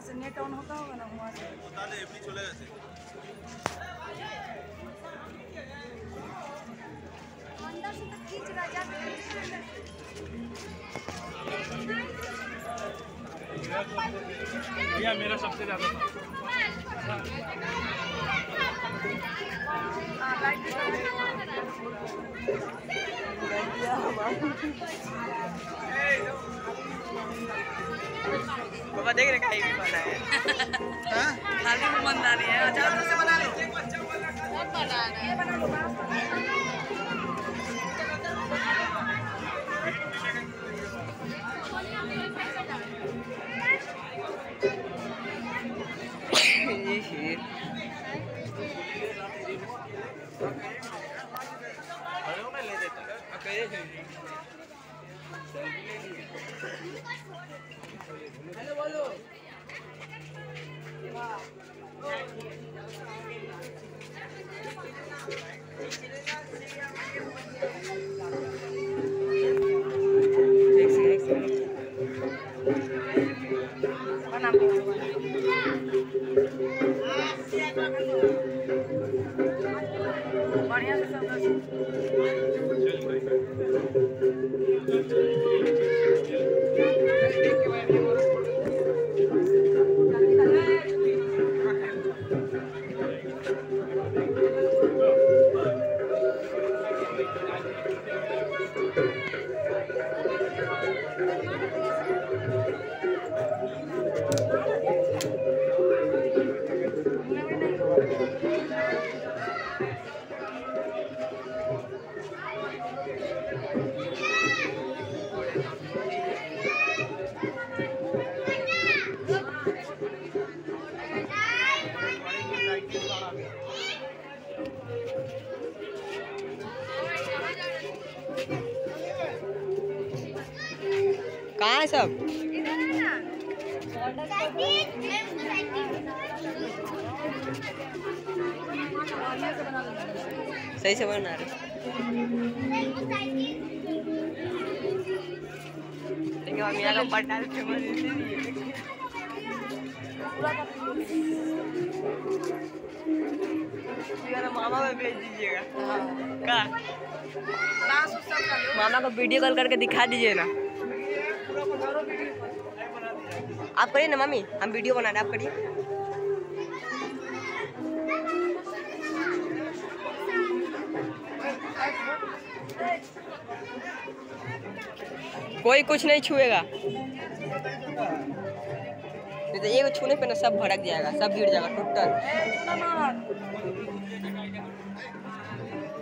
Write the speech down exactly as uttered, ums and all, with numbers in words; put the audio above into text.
से net on होता होगा ना वहाँ से अंदर से तो खींच रहा जाता भैया मेरा सबसे ज्यादा बाबा देख रहे खाई भी बना है खाली ईमानदारी है। अच्छा से बना ले सब बना रहे हैं। हेलो बोलो बढ़िया से सब कहाँ है सब? सही से बना रहे लेकिन हम यहाँ का पटाल फेमस इसलिए मामा में भेज दीजिएगा। का मामा को वीडियो कॉल करके दिखा दीजिए ना। आप करिए ना मम्मी, हम वीडियो बना रहे, आप करिए। कोई कुछ नहीं छुएगा, नहीं तो एक छूने पे ना सब भड़क जाएगा, सब गिर जाएगा टोटल।